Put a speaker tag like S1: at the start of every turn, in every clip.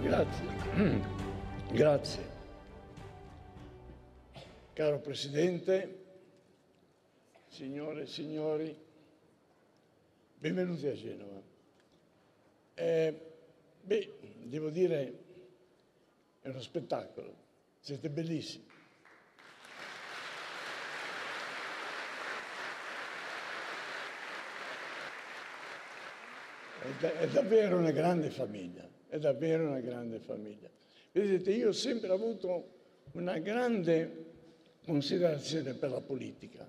S1: Grazie. Grazie. Caro Presidente, signore e signori, benvenuti a Genova. Devo dire, è uno spettacolo, siete bellissimi. È davvero una grande famiglia, è davvero una grande famiglia. Vedete, io ho sempre avuto una grande considerazione per la politica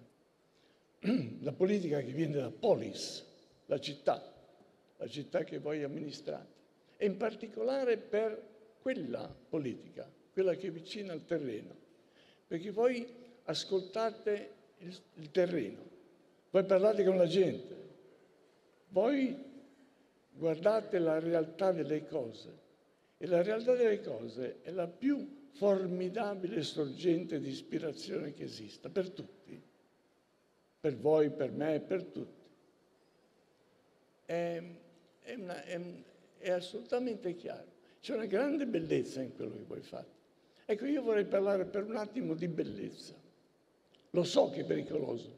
S1: che viene da polis, la città che voi amministrate, e in particolare per quella politica, quella che è vicina al terreno, perché voi ascoltate il terreno, voi parlate con la gente, voi guardate la realtà delle cose, e la realtà delle cose è la più formidabile sorgente di ispirazione che esista, per tutti, per voi, per me, per tutti. È assolutamente chiaro. C'è una grande bellezza in quello che voi fate. Ecco, io vorrei parlare per un attimo di bellezza. Lo so che è pericoloso.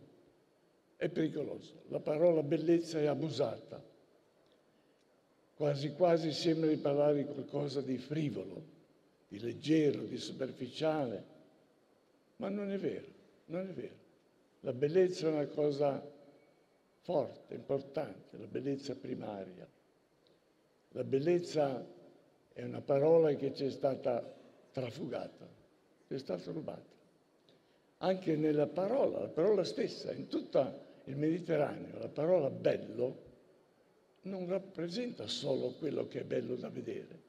S1: La parola bellezza è abusata. Quasi quasi sembra di parlare di qualcosa di frivolo, di leggero, di superficiale. Ma non è vero, non è vero. La bellezza è una cosa forte, importante, la bellezza primaria. La bellezza è una parola che ci è stata trafugata, ci è stata rubata. Anche nella parola, la parola stessa, in tutto il Mediterraneo, la parola bello non rappresenta solo quello che è bello da vedere.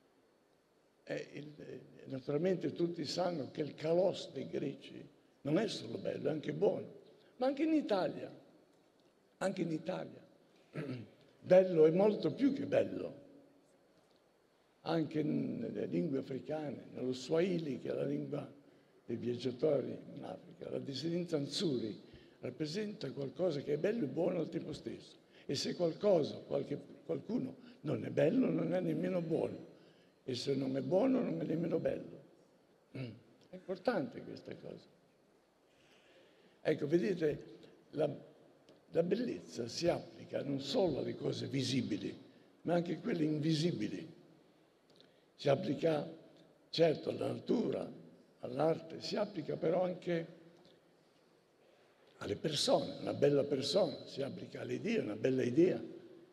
S1: Naturalmente tutti sanno che il kalos dei greci non è solo bello, è anche buono, ma anche in Italia, bello è molto più che bello. Anche nelle lingue africane, nello Swahili, che è la lingua dei viaggiatori in Africa, la dissidenta Nzuri rappresenta qualcosa che è bello e buono al tempo stesso. E se qualcuno non è bello, non è nemmeno buono. E se non è buono, non è nemmeno bello. È importante questa cosa. Ecco, vedete, la bellezza si applica non solo alle cose visibili, ma anche a quelle invisibili. Si applica, certo, alla natura, all'arte, si applica però anche alle persone, una bella persona, si applica all'idea, una bella idea,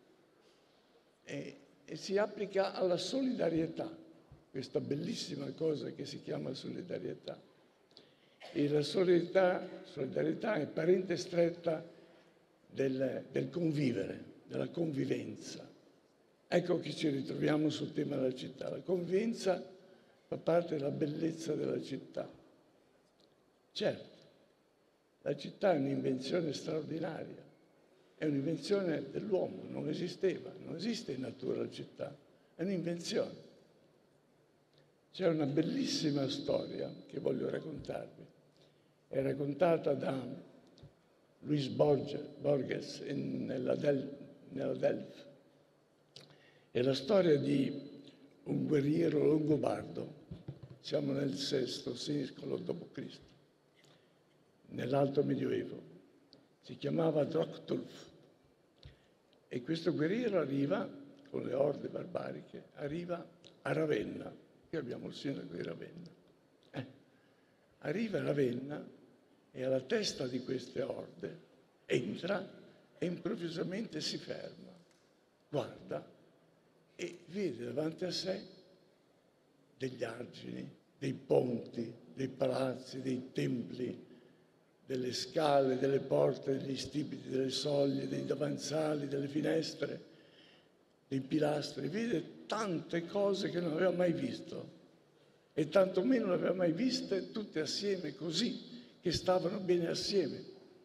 S1: e si applica alla solidarietà, questa bellissima cosa che si chiama solidarietà. E la solidarietà è parente stretta del convivere, della convivenza. Ecco che ci ritroviamo sul tema della città. La convivenza fa parte della bellezza della città. Certo, la città è un'invenzione straordinaria, è un'invenzione dell'uomo, non esisteva, non esiste in natura la città, è un'invenzione. C'è una bellissima storia che voglio raccontarvi. È raccontata da Luis Borges nella Delphi. È la storia di un guerriero longobardo, siamo nel VI secolo d.C., nell'Alto Medioevo. Si chiamava Droctulf. E questo guerriero arriva, con le orde barbariche, arriva a Ravenna. Qui abbiamo il sindaco di Ravenna. Arriva a Ravenna e alla testa di queste orde entra e improvvisamente si ferma, guarda e vede davanti a sé degli argini, dei ponti, dei palazzi, dei templi, delle scale, delle porte, degli stipiti, delle soglie, dei davanzali, delle finestre, dei pilastri. Vede tante cose che non aveva mai visto e tantomeno le aveva mai viste tutte assieme così, che stavano bene assieme.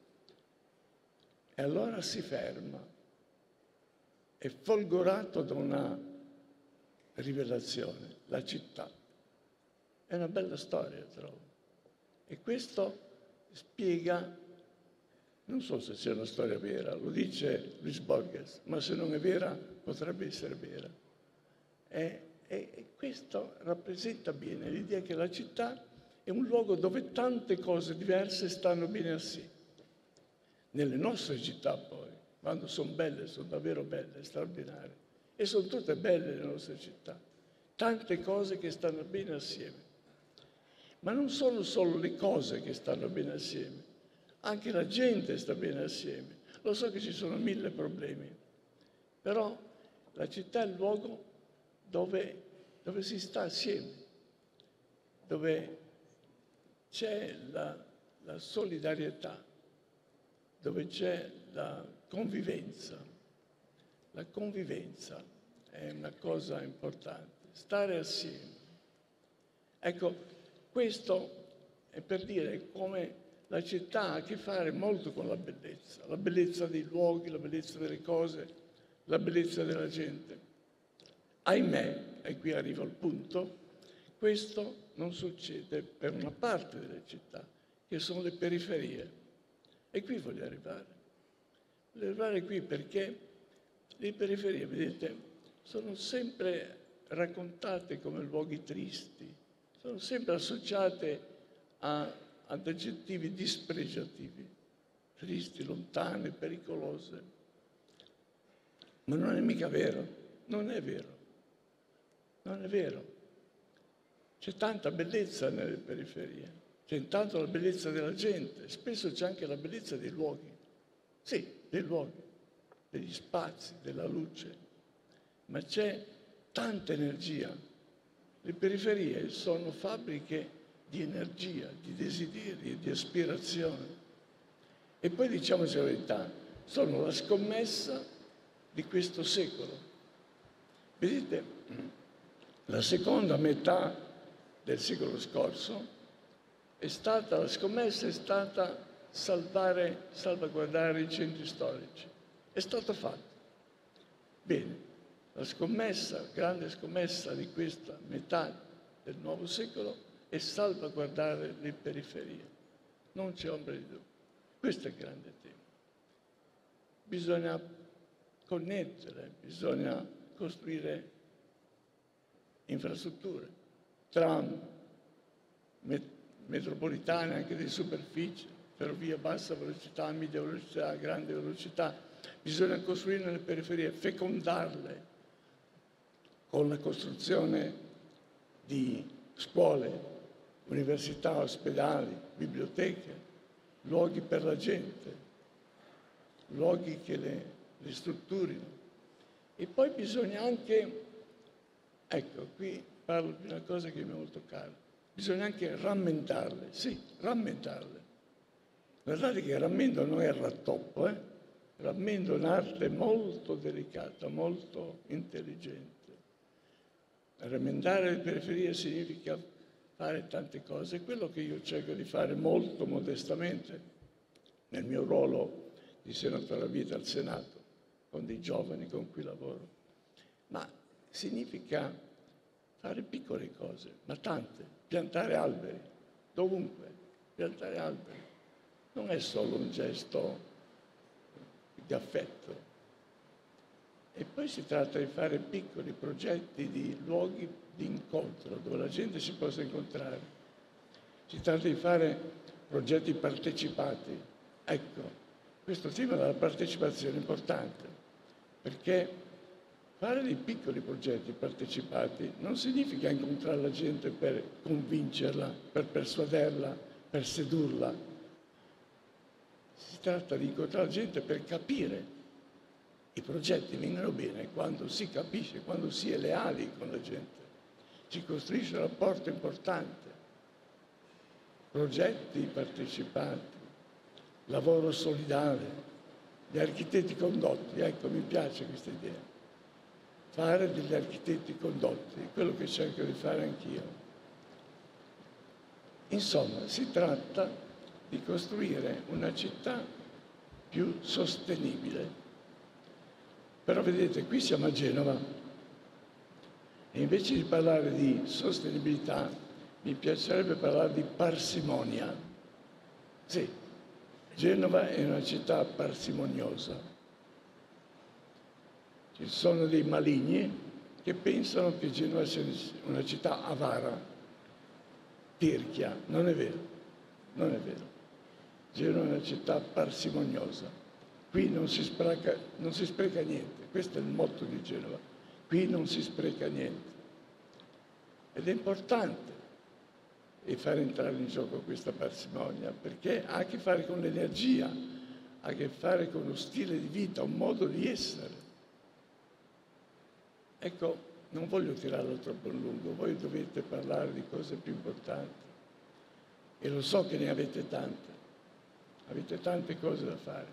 S1: E allora si ferma, è folgorato da una rivelazione, la città. È una bella storia, trovo. E questo spiega, non so se sia una storia vera, lo dice Luis Borges, ma se non è vera potrebbe essere vera. È E questo rappresenta bene l'idea che la città è un luogo dove tante cose diverse stanno bene assieme. Nelle nostre città poi, quando sono belle, sono davvero belle, straordinarie, e sono tutte belle le nostre città, tante cose che stanno bene assieme. Ma non sono solo le cose che stanno bene assieme, anche la gente sta bene assieme. Lo so che ci sono 1000 problemi, però la città è il luogo dove si sta assieme, dove c'è la solidarietà, dove c'è la convivenza. La convivenza è una cosa importante, stare assieme. Ecco, questo è per dire come la città ha a che fare molto con la bellezza dei luoghi, la bellezza delle cose, la bellezza della gente. Ahimè, e qui arrivo al punto, questo non succede per una parte delle città, che sono le periferie. E qui voglio arrivare. Voglio arrivare qui perché le periferie, vedete, sono sempre raccontate come luoghi tristi, sono sempre associate ad aggettivi dispregiativi, tristi, lontane, pericolose. Ma non è mica vero, non è vero, non è vero. C'è tanta bellezza nelle periferie, c'è intanto la bellezza della gente, spesso c'è anche la bellezza dei luoghi, sì, dei luoghi, degli spazi, della luce, ma c'è tanta energia. Le periferie sono fabbriche di energia, di desideri, di aspirazione. E poi diciamoci la verità, sono la scommessa di questo secolo. Vedete, la seconda metà del secolo scorso la scommessa è stata salvaguardare i centri storici. È stato fatto. Bene. La scommessa, grande scommessa di questa metà del nuovo secolo è salvaguardare le periferie. Non c'è ombra di dubbio. Questo è il grande tema. Bisogna connettere, bisogna costruire infrastrutture, tram, metropolitane anche di superficie, ferrovia a bassa velocità, media velocità, grande velocità. Bisogna costruire le periferie, fecondarle, con la costruzione di scuole, università, ospedali, biblioteche, luoghi per la gente, luoghi che le strutturino. E poi bisogna anche, ecco, qui parlo di una cosa che mi è molto cara, bisogna anche rammentarle, sì, rammentarle. Guardate che rammendo non è il rattoppo, rammendo è un'arte molto delicata, molto intelligente. Rammendare le periferie significa fare tante cose. È quello che io cerco di fare molto modestamente nel mio ruolo di senatore a vita al Senato, con dei giovani con cui lavoro. Ma significa fare piccole cose, ma tante. Piantare alberi, dovunque, piantare alberi. Non è solo un gesto di affetto. E poi si tratta di fare piccoli progetti di luoghi di incontro, dove la gente si possa incontrare. Si tratta di fare progetti partecipati. Ecco, questo tema della partecipazione è importante, perché fare dei piccoli progetti partecipati non significa incontrare la gente per convincerla, per persuaderla, per sedurla. Si tratta di incontrare la gente per capire. I progetti vengono bene quando si capisce, quando si è leali con la gente. Si costruisce un rapporto importante. Progetti partecipati, lavoro solidale, gli architetti condotti. Ecco, mi piace questa idea. Fare degli architetti condotti, è quello che cerco di fare anch'io. Insomma, si tratta di costruire una città più sostenibile. Però vedete, qui siamo a Genova e invece di parlare di sostenibilità mi piacerebbe parlare di parsimonia. Sì, Genova è una città parsimoniosa. Ci sono dei maligni che pensano che Genova sia una città avara, tirchia. Non è vero, non è vero. Genova è una città parsimoniosa. Qui non si spreca niente. Questo è il motto di Genova. Qui non si spreca niente. Ed è importante fare entrare in gioco questa parsimonia, perché ha a che fare con l'energia, ha a che fare con uno stile di vita, un modo di essere. Ecco, non voglio tirarlo troppo a lungo, voi dovete parlare di cose più importanti e lo so che ne avete tante cose da fare.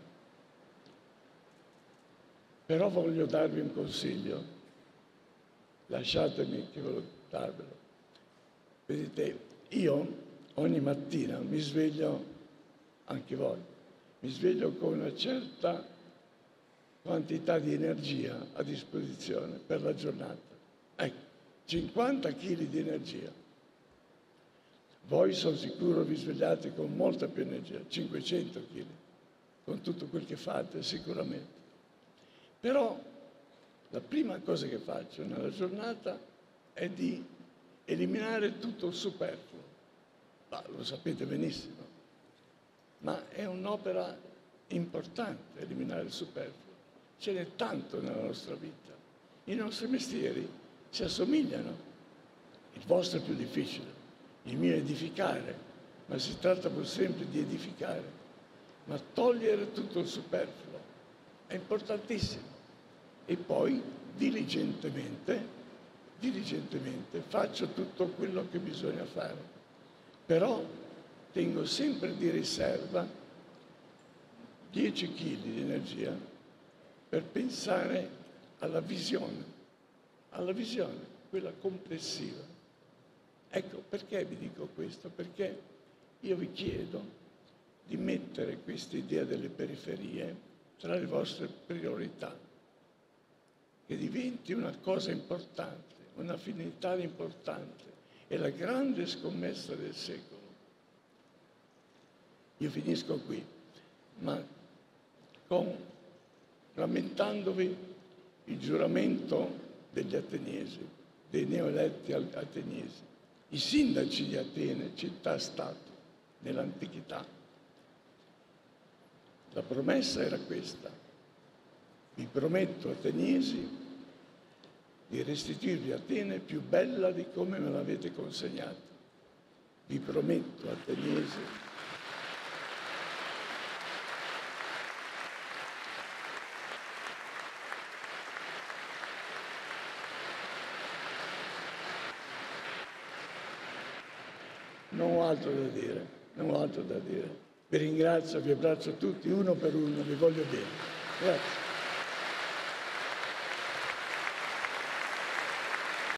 S1: Però voglio darvi un consiglio, lasciatemi che ve lo darvelo. Vedete, io ogni mattina mi sveglio, anche voi, mi sveglio con una certa quantità di energia a disposizione per la giornata. Ecco, 50 kg di energia. Voi sono sicuro vi svegliate con molta più energia, 500 kg, con tutto quel che fate sicuramente. Però la prima cosa che faccio nella giornata è di eliminare tutto il superfluo. Lo sapete benissimo, ma è un'opera importante eliminare il superfluo. Ce n'è tanto nella nostra vita. I nostri mestieri si assomigliano. Il vostro è più difficile, il mio è edificare, ma si tratta pur sempre di edificare. Ma togliere tutto il superfluo è importantissimo. E poi diligentemente faccio tutto quello che bisogna fare. Però tengo sempre di riserva 10 kg di energia per pensare alla visione, quella complessiva. Ecco, perché vi dico questo? Perché io vi chiedo di mettere questa idea delle periferie tra le vostre priorità, che diventi una cosa importante, una finalità importante. È la grande scommessa del secolo. Io finisco qui, ma rammentandovi il giuramento degli ateniesi, dei neoeletti ateniesi, i sindaci di Atene, città-stato, nell'antichità. La promessa era questa: vi prometto, ateniesi, di restituirvi Atene più bella di come me l'avete consegnata. Vi prometto, ateniesi, non ho altro da dire. Vi ringrazio, vi abbraccio tutti, uno per uno, vi voglio bene. Grazie.